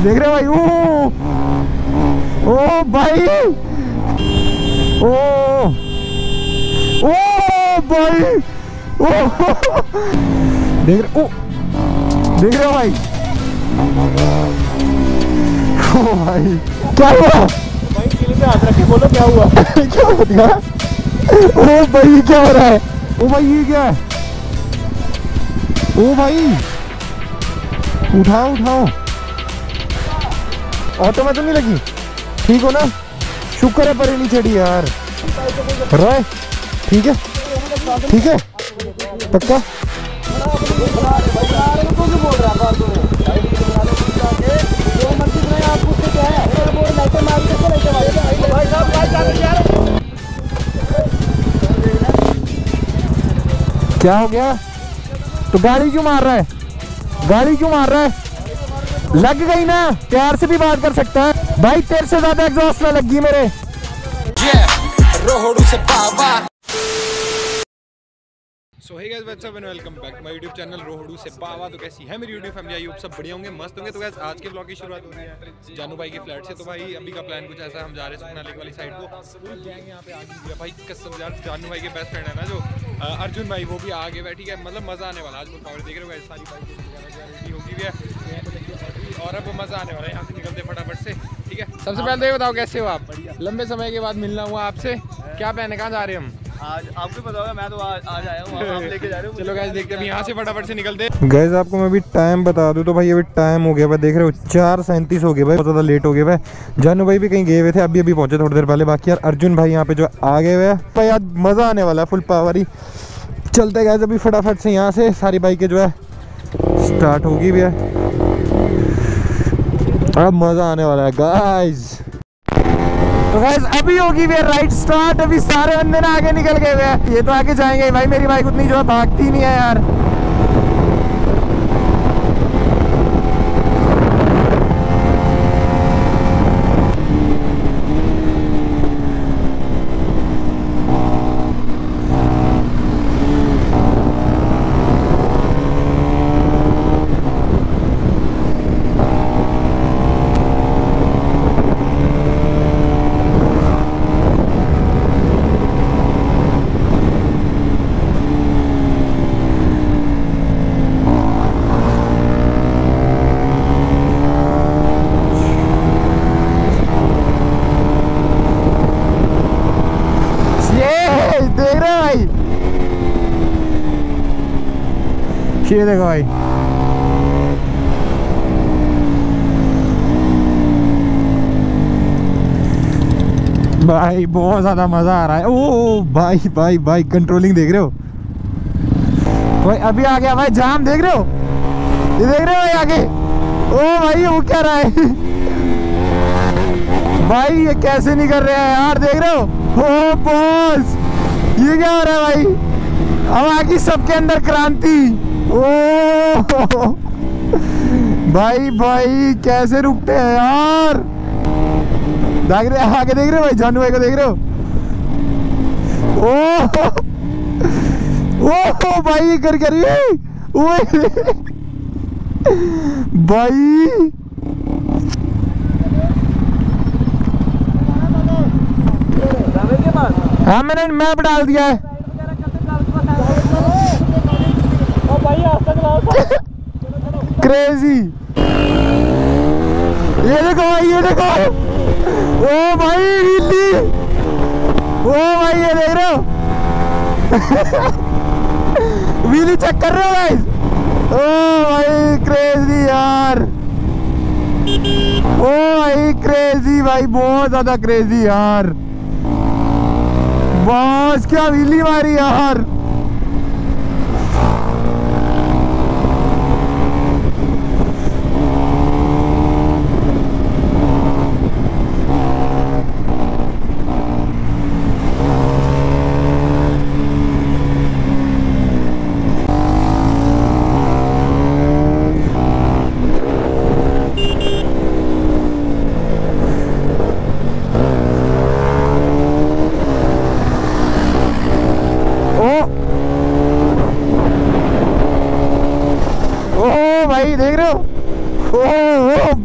देख रहे हो भाई? ओ भाई, ओ भाई, देख रहे हो भाई? ओ भाई क्या हुआ भाई? किले पे हाथ रख के बोलो क्या हुआ? क्या हो गया? ओ भाई क्या हो रहा है? ओ भाई ये क्या है? ओ भाई उठाओ उठाओ, ऑटो में तो नहीं लगी? ठीक हो ना? शुक्र है परे नहीं चढ़ी यार। राय ठीक है, ठीक है पक्का? क्या हो गया? तो गाड़ी क्यों मार रहा है? गाड़ी क्यों मार रहा है? लग गई ना, प्यार से भी बात कर सकता है भाई। तेरे से ज्यादा एग्जॉस्ट में लगी मेरे। So hey guys, what's up and welcome back to my YouTube channel Rohru से बावा। तो कैसी है मेरी यूट्यूब फैमिली? आई होप सब बढ़िया होंगे, मस्त होंगे। तो गाइस आज के ब्लॉग की शुरुआत हो रही है जानू भाई के फ्लैट से। तो भाई अभी का प्लान कुछ ऐसा है, हम जा रहे हैं सुखना लेक वाली साइड को। पूरी गैंग यहाँ पे आ गई है भाई। कसम यार, जानू भाई के बेस्ट फ्रेंड है ना जो अर्जुन भाई, वो भी आ गए बैठी है। मतलब मजा आने वाला। आज मुझे देख रहे हो गाइस, सारी बाइक रेडी होगी भी है और अब मजा आने वाला है। यहाँ से निकलते फटाफट से, ठीक है? सबसे पहले ये बताओ कैसे हो आप? लंबे समय के बाद मिलना हुआ आपसे। क्या प्लान है, कहाँ जा रहे हैं हम? आज आपको पता होगा, मैं तो आज आया हूँ, आप लेके जा रहे हो। चलो गाइस देखते हैं यहाँ से फटाफट से निकलते हैं। गाइस आपको मैं अभी टाइम बता दूं तो भाई अभी टाइम हो गया भाई, देख रहे हो 4:37 हो गए भाई, बहुत ज़्यादा लेट हो गए भाई। जानू भाई भी कहीं गए हुए थे, अभी पहुंचे थोड़ी देर पहले। बाकी यार अर्जुन भाई यहाँ पे जो आ गए हुए हैं भाई, आज मज़ा आने वाला है, फुल पावर ही। चलते गाइस अभी फटाफट से यहाँ से, सारी बाइकें जो है स्टार्ट होगी भी है, अब मज़ा आने वाला है गाइस। तो गाइस अभी होगी भी राइट स्टार्ट। अभी सारे बंदे ना आगे निकल गए हुए हैं, ये तो आगे जाएंगे भाई। मेरी बाइक उतनी जो है भागती नहीं है यार। ये देखो भाई, भाई बहुत ज्यादा मजा आ रहा है। ओ भाई भाई भाई कंट्रोलिंग देख रहे हो भाई? अभी आ गया भाई जाम, देख रहे हो? ये देख रहे हो भाई आगे? ओ भाई वो क्या रहा है भाई? ये कैसे नहीं कर रहे हैं यार, देख रहे हो? ओ बॉस, ये क्या हो रहा है भाई? अब आगे सबके अंदर क्रांति। ओ भाई भाई कैसे रुकते हैं यार? देख रहे आगे, देख रहे हो भाई? जानू भाई को देख रहे हो? ओ भाई ये कर करिए भाई। हाँ मैंने मैप डाल दिया है। क्रेजी, ये देखो भाई, ये देखो। ओ भाई रियली, ओ भाई ये देख रहे हो? व्हीली चेक कर रहे हो गाइस? ओ भाई क्रेजी यार, ओ भाई क्रेजी भाई, बहुत ज्यादा क्रेजी यार। बॉस क्या व्हीली मारी यार।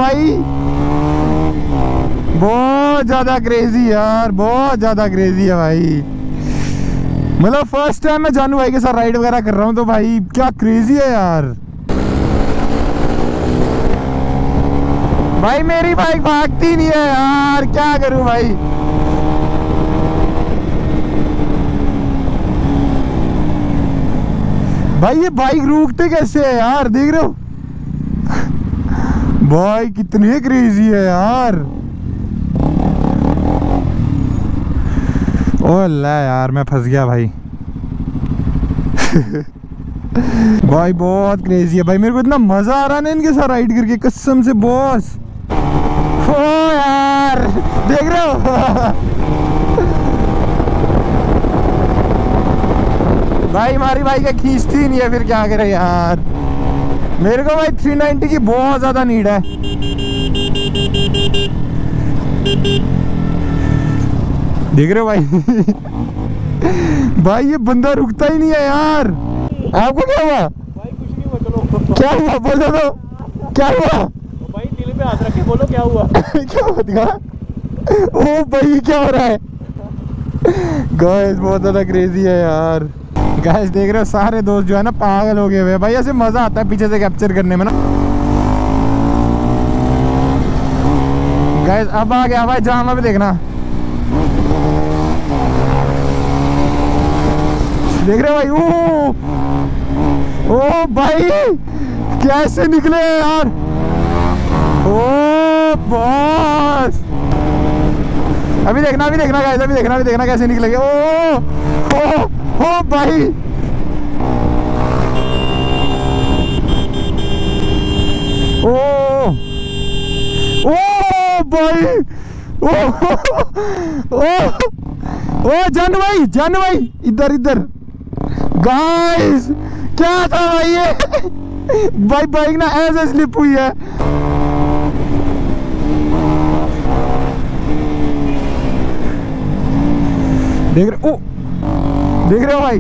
भाई बहुत ज्यादा क्रेजी यार, बहुत ज्यादा क्रेजी है भाई। मतलब फर्स्ट टाइम मैं जानू भाई के साथ राइड वगैरह कर रहा हूँ तो भाई क्या क्रेजी है यार। भाई मेरी बाइक भागती नहीं है यार, क्या करूं भाई। भाई ये बाइक रुकते कैसे है यार, देख रहे हो भाई कितने क्रेजी है यार। ओला यार मैं फंस गया भाई। भाई बहुत क्रेजी है भाई, मेरे को इतना मजा आ रहा है ना इनके साथ राइड करके, कसम से बॉस। ओ यार देख रहे हो भाई हमारी बाइक खींचती नहीं है, फिर क्या करे यार। मेरे को भाई 390 की बहुत ज्यादा नीड है। देख रहे हो भाई भाई ये बंदा रुकता ही नहीं है यार। आपको क्या हुआ? भाई कुछ नहीं हुआ, चलो। क्या हुआ बोलो तो, क्या हुआ? भाई दिल पे हाथ रख के बोलो क्या हुआ? क्या हुआ दिखा? ओ भाई क्या हो रहा है? गाइस बहुत ज्यादा क्रेजी है यार। गाइस देख रहे हो सारे दोस्त जो है ना पागल हो गए हुए भाई, ऐसे मजा आता है पीछे से कैप्चर करने में ना। गाइस अब आ गया भाई जामा भी देखना, देख रहे हो भाई। ओ भाई कैसे निकले यार, ओ बॉस। अभी देखना, अभी देखना गाइस, अभी देखना, अभी देखना कैसे निकलेंगे। ओ भाई ओ भाई ओ जानू भाई, जानू भाई इधर इधर। गाइस क्या था भाई ये भाई बाइक ना ऐसे स्लिप हुई है। देख रहे ओ, देख रहे हो भाई।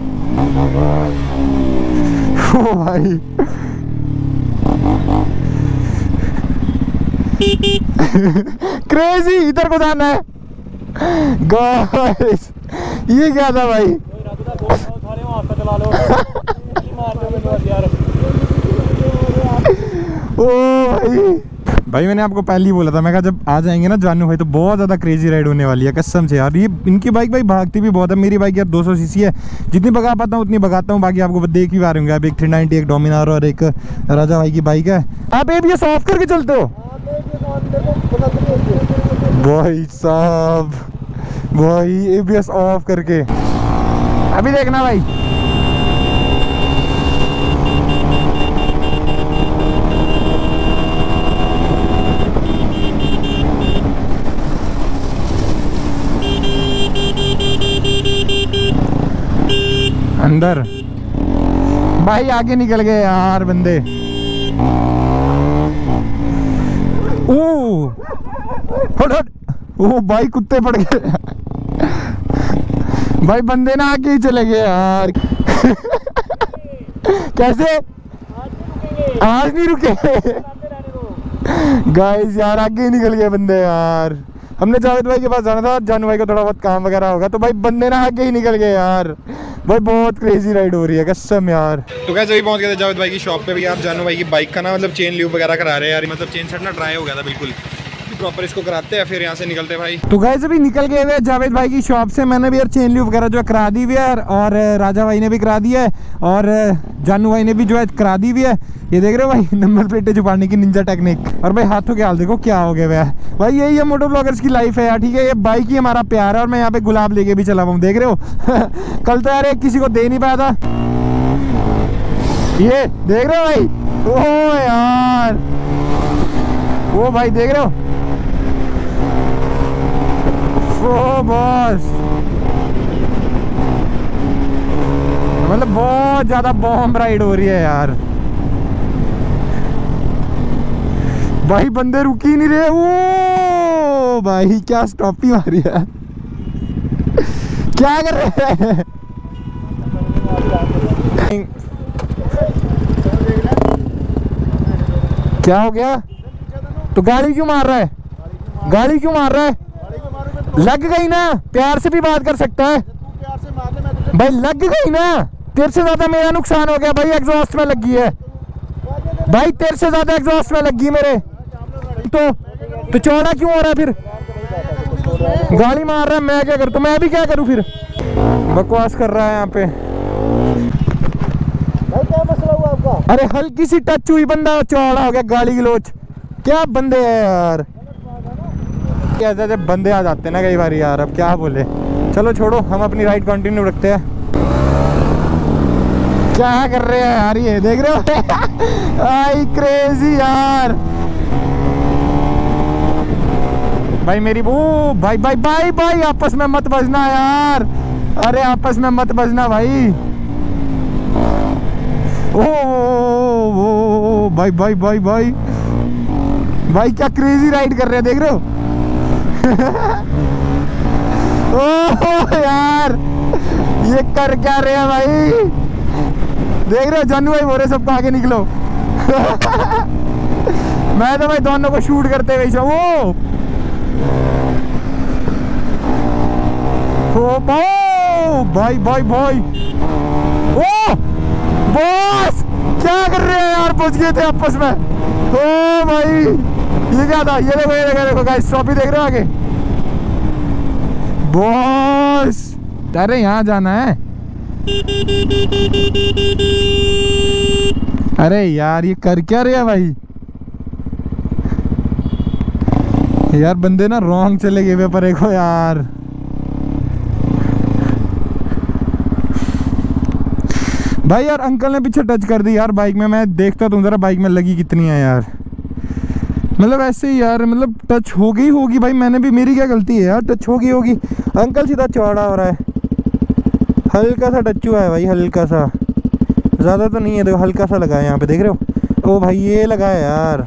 ओ भाई क्रेजी, इधर को जाना है गाइस। ये क्या था भाई? ओ भाई मैंने आपको पहले ही बोला था, मैं कहा जब आ जाएंगे ना जानू भाई तो बहुत ज़्यादा क्रेजी राइड होने वाली है कसम से यार। ये इनकी बाइक भाई भागती भी बहुत है, मेरी बाइक यार 200 सीसी है, जितनी भगा पाता हूँ उतनी भगाता हूँ। बाकी आपको देख ही पा रहे होंगे, अब एक 390, एक डोमिनार और एक राजा भाई की बाइक है। आप ABS ऑफ करके चलते हो भाई साहब, भाई ABS ऑफ करके। अभी देखना भाई, अंदर भाई आगे निकल गए यार बंदे। ओ हट हट, ओ भाई कुत्ते पड़ गए भाई, बंदे ना आगे ही चले गए यार कैसे आज नहीं रुके गाइस यार, आगे ही निकल गए बंदे यार। हमने जावेद भाई के पास जाना था, जानू भाई को थोड़ा बहुत काम वगैरह होगा तो भाई बंदे ना आगे ही निकल गए यार। भाई बहुत क्रेजी राइड हो रही है कसम यार। तो कैसे अभी पहुंच गए थे जावेद भाई की शॉप पे भी। आप जानू भाई की बाइक का ना मतलब चेन ल्यूब वगैरह करा रहे हैं यार, मतलब चेन सेट ना ड्राई हो गया था बिल्कुल, प्रॉपर इसको कराते हैं फिर यहाँ से निकलते हैं भाई। तो गाइस अभी निकल गए हुए जावेद भाई की शॉप से, मैंने भी यार चेन ल्यूब वगैरह जो है करा दी हुई है और राजा भाई ने भी करा दिया है और जानू भाई ने भी जो है करा दी हुई है। ये देख रहे हो भाई नंबर प्लेटें छुपाने की निंजा टेक्निक। और भाई हाथों के हाल देखो क्या हो गया है भाई, यही है मोटो ब्लॉगर्स की लाइफ है यार। ठीक है ये बाइक ही हमारा प्यार है और मैं यहाँ पे गुलाब लेके भी चला हूँ, देख रहे हो कल तो यार एक किसी को दे नहीं पाया था, ये देख रहे हो भाई। ओ यार वो भाई देख रहे हो, ओ बॉस मतलब बहुत ज्यादा बॉम्ब राइड हो रही है यार। भाई बंदे रुक ही नहीं रहे। ओ भाई क्या स्टॉप ही मारी है, क्या कर रहे हैं? क्या हो गया? तो गाड़ी क्यों मार रहा है? गाड़ी क्यों मार रहा है? लग गई ना, प्यार से भी बात कर सकता है भाई। लग गई ना, तेरे से ज्यादा मेरा नुकसान हो गया भाई, एग्जॉस्ट में लगी है भाई, तेरे से ज्यादा एग्जॉस्ट में लगी मेरे। तो चौड़ा क्यों हो रहा है फिर? गाड़ी मार रहा है, मैं क्या करूँ? तो मैं भी क्या करूँ फिर? बकवास कर रहा है यहाँ पे। भाई क्या मसला हुआ आपका? अरे हल्की सी टच हुई, बंदा चौड़ा हो गया, गाली गलोच। क्या बंदे हैं यार, क्या जब बंदे आ जाते हैं ना कई बार यार, अब क्या बोले। चलो छोड़ो, हम अपनी राइड कंटिन्यू रखते हैं। क्या कर रहे हैं यार ये, देख रहे हो? आई क्रेजी यार भाई मेरी वो। भाई भाई भाई भाई आपस में मत बजना यार, अरे आपस में मत बजना भाई। ओ भाई भाई भाई भाई भाई क्या क्रेजी राइड कर रहे हैं, देख रहे हो? ओह यार ये कर क्या रहे हैं भाई, देख रहे हो? जानू भाई बोल रहे सबको आगे निकलो। मैं तो भाई दोनों को शूट करते हुए वो भाई भाई भाई। ओ बॉस क्या कर रहे हैं यार, पहुंच गए थे आपस में। ओ भाई ये क्या था? ये देखो गाइस, शॉपी देख रहे हो आगे? बॉस अरे यहाँ जाना है। अरे यार ये कर क्या रहे हैं भाई यार, बंदे ना रॉन्ग चले गए पर देखो यार। भाई यार अंकल ने पीछे टच कर दी यार बाइक में, मैं देखता तो जरा बाइक में लगी कितनी है यार। मतलब ऐसे ही यार, मतलब टच हो गई होगी भाई, मैंने भी, मेरी क्या गलती है यार, टच हो गई होगी। अंकल सीधा चौड़ा हो रहा है, हल्का सा टच हुआ है भाई, हल्का सा, ज़्यादा तो नहीं है, देखो हल्का सा लगा है यहाँ पे, देख रहे हो? ओ भाई ये लगा है यार।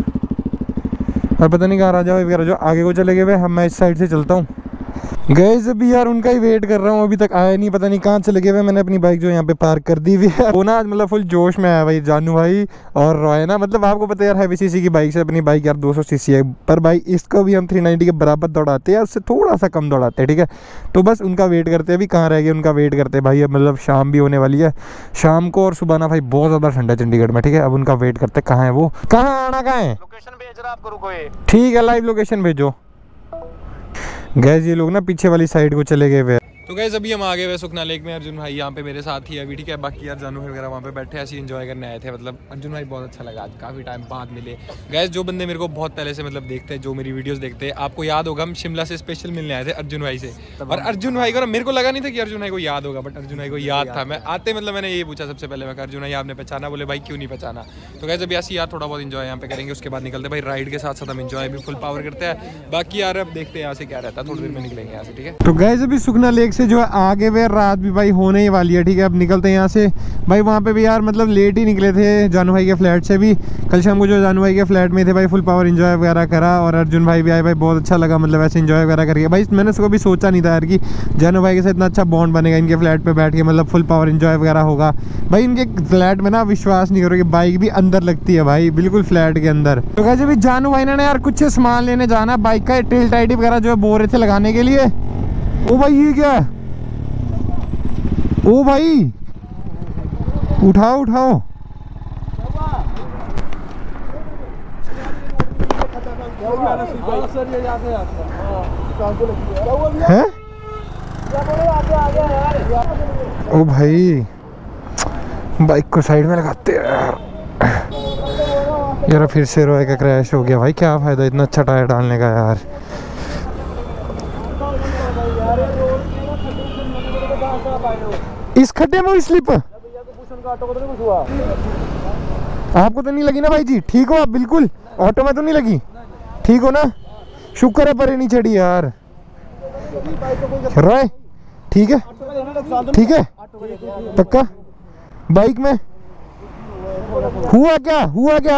और पता नहीं कहाँ राजा भाई जो आगे को चले गए, हम मैं इस साइड से चलता हूँ। गाइस अभी यार उनका ही वेट कर रहा हूँ, अभी तक आया नहीं, पता नहीं कहाँ चले गए। मैंने अपनी बाइक जो यहाँ पे पार्क कर दी हुई है। वो ना मतलब फुल जोश में आया भाई जानू भाई और रॉय ना, मतलब आपको पता है यार हैवी सीसी की बाइक से अपनी बाइक यार 200 सीसी है, पर भाई इसको भी हम 390 के बराबर दौड़ाते हैं, उससे थोड़ा सा कम दौड़ाते हैं, ठीक है? तो बस उनका वेट करते हैं, अभी कहाँ रह गए उनका वेट करते हैं भाई। अब मतलब शाम भी होने वाली है, शाम को और सुबह ना भाई बहुत ज़्यादा ठंडा है चंडीगढ़ में, ठीक है? अब उनका वेट करते, कहाँ है वो, कहाँ आना, कहाँ है? लोकेशन भेज रहा आपको, रुको ये। ठीक है लाइव लोकेशन भेजो। गैस ये लोग ना पीछे वाली साइड को चले गए हुए। तो गैस अभी हम आ गए हुए सुखना लेक में, अर्जुन भाई यहाँ पे मेरे साथ ही अभी, ठीक है? बाकी यार जानू वगैरह वहाँ पे बैठे ऐसे एंजॉय करने आए थे। मतलब अर्जुन भाई बहुत अच्छा लगा, आज काफ़ी टाइम बाद मिले। गैस जो बंदे मेरे को बहुत पहले से मतलब देखते हैं, जो मेरी वीडियोस देखते हैं, आपको याद होगा हम शिमला से स्पेशल मिलने आए थे अर्जुन भाई से। और अर्जुन भाई को मेरे को लगा नहीं था कि अर्जुन भाई को याद होगा, बट अर्जुन भाई को याद था। मैं आते मतलब मैंने ये पूछा सबसे पहले, मैं अर्जुन भाई आपने पहचाना? बोले भाई क्यों नहीं पहचाना। तो गैस अभी ऐसे यार थोड़ा बहुत इंजॉय यहाँ पे करेंगे, उसके बाद निकलते भाई राइड के साथ साथ हम इंजॉय भी फुल पावर करते हैं। बाकी यार अब देखते हैं यहाँ से क्या रहता है, थोड़ी देर में निकलेंगे यहाँ से, ठीक है? तो गैस अभी सुखना लेक से जो है आगे रात भी भाई होने ही वाली है, ठीक है? अब निकलते हैं यहाँ से भाई। वहाँ पे भी यार मतलब लेट ही निकले थे जानू भाई के फ्लैट से भी। कल शाम को जो जानू भाई के फ्लैट में थे भाई, फुल पावर एंजॉय वगैरह करा, और अर्जुन भाई भी आए भाई, बहुत अच्छा लगा मतलब ऐसे एंजॉय वगैरह करके भाई। मैंने इसको भी सोचा नहीं था यार कि जानू भाई के साथ इतना अच्छा बॉन्ड बनेगा, इनके फ्लैट पे बैठ के मतलब फुल पावर एंजॉय वगैरह होगा भाई। इनके फ्लैट में ना विश्वास नहीं करोगे, बाइक भी अंदर लगती है भाई, बिल्कुल फ्लैट के अंदर। तो कैसे भी जानू भाई ने यार कुछ सामान लेने जाना बाइक का, टेल टाइट वगैरह जो है बोल रहे थे लगाने के लिए। ओ भाई ये क्या, ओ भाई उठाओ उठाओ। है ओ भाई बाइक को साइड में लगाते हैं यार। फिर से रॉय का क्रैश हो गया भाई, क्या फायदा इतना अच्छा टायर डालने का यार। इस खड्डे में स्लिप आपको तो नहीं लगी ना भाई जी? ठीक हो आप बिल्कुल? ऑटो में तो नहीं लगी? ठीक हो ना? शुक्र है परे नहीं चढ़ी यार। रॉय ठीक है, ठीक है पक्का? बाइक में हुआ क्या, हुआ क्या?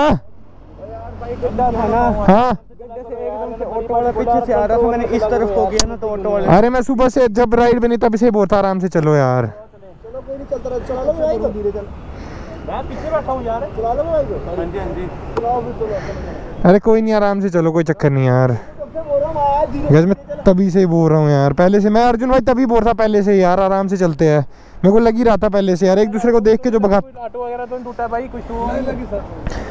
हाँ ऑटो वाला पीछे से आ रहा था, मैंने इस तरफ को किया ना तो ऑटो वाले। अरे मैं सुबह से जब राइड बनी तब से बहुत आराम से चलो यार। मैं पीछे बैठा हूँ यार, चला लो भाई। हाँ जी हाँ जी, चलाओ भी चलो। अरे कोई नहीं, आराम से चलो, कोई चक्कर नहीं यार। गैस मैं तभी से ही बोल रहा हूँ यार, पहले से मैं अर्जुन भाई तभी बोल रहा पहले से यार, आराम से चलते हैं। मेरे को लग ही रहा था पहले से यार, एक दूसरे को देख के जो भगा। ऑटो वगैरह तो नहीं टूटा भाई, कुछ तो नहीं लगी सर।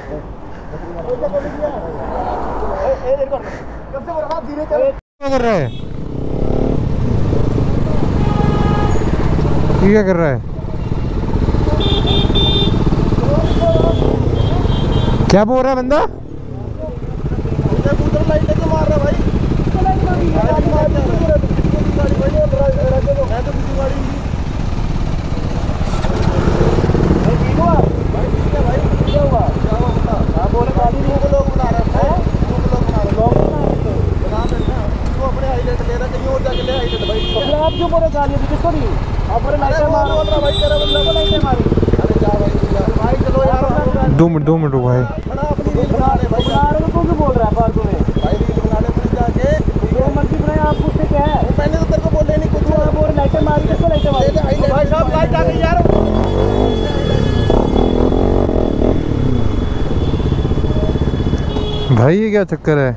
क्या कर रहा है, क्या कर रहा है, क्या बोल रहा है बंदा? मार रहा भाई, आप क्यों बोले गाली किसको नहीं? आप बोल रहा भाई, तेरा बंदा को नहीं मारी। अरे जा भाई चलो यार, 2 मिनट रुको भाई। अपनी रील बना रहे भाई, क्यों बोल रहा है फालतू में भाई? रील बनाने अपने जाके जो मर्जी बनाए, आपको उससे क्या है? पहले तो तेरे को बोले नहीं कुछ, आप बोल लाइटें मारी, किसको लाइटें मारी? भाई साहब लाइट आ गई यार। भाई ये क्या चक्कर है?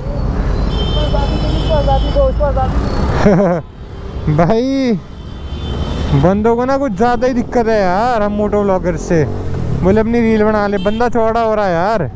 भाई बंदों को ना कुछ ज्यादा ही दिक्कत है यार, हम मोटो व्लॉगर से बोले अपनी रील बना ले, बंदा चौड़ा हो रहा है यार।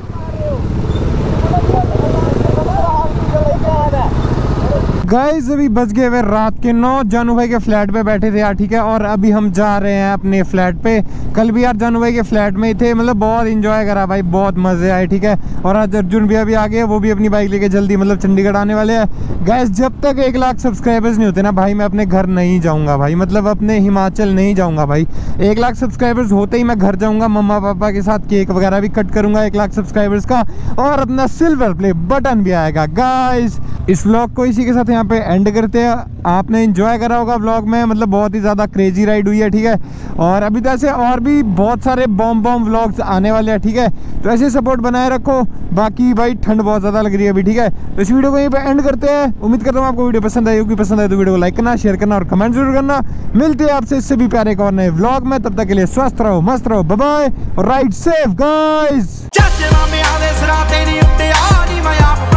गाइस अभी बज गए हुए रात के 9, जानू भाई के फ्लैट पे बैठे थे यार, ठीक है। और अभी हम जा रहे हैं अपने फ्लैट पे। कल भी यार जानू भाई के फ्लैट में ही थे, मतलब बहुत इंजॉय करा भाई, बहुत मजे आए, ठीक है। और आज अर्जुन भैया भी आ गए, वो भी अपनी बाइक लेके जल्दी मतलब चंडीगढ़ आने वाले हैं। गाइस जब तक 1 लाख सब्सक्राइबर्स नहीं होते ना भाई, मैं अपने घर नहीं जाऊँगा भाई, मतलब अपने हिमाचल नहीं जाऊँगा भाई। 1 लाख सब्सक्राइबर्स होते ही मैं घर जाऊँगा, मम्मा पापा के साथ केक वगैरह भी कट करूँगा 1 लाख सब्सक्राइबर्स का, और अपना सिल्वर प्ले बटन भी आएगा। गाइस इस व्लॉग को इसी के साथ यहाँ पे एंड करते हैं। आपने एंजॉय करा होगा व्लॉग में, मतलब बहुत ही ज़्यादा क्रेजी राइड हुई है, ठीक है। और अभी तो ऐसे और भी बहुत सारे बॉम्ब व्लॉग्स आने वाले हैं, ठीक है। तो ऐसे सपोर्ट बनाए रखो। बाकी भाई ठंड बहुत ज़्यादा लग रही है अभी, ठीक है। तो इस वीडियो को यहीं पे एंड करते हैं। उम्मीद करता हूँ आपको वीडियो पसंद आई होगी, पसंद आए तो वीडियो को लाइक करना, शेयर करना और कमेंट जरूर करना। मिलते हैं आपसे इससे भी प्यारे एक और नए व्लॉग में, तब तक के लिए स्वस्थ रहो, मस्त रहो, बाय बाय और राइड सेफ गाइस।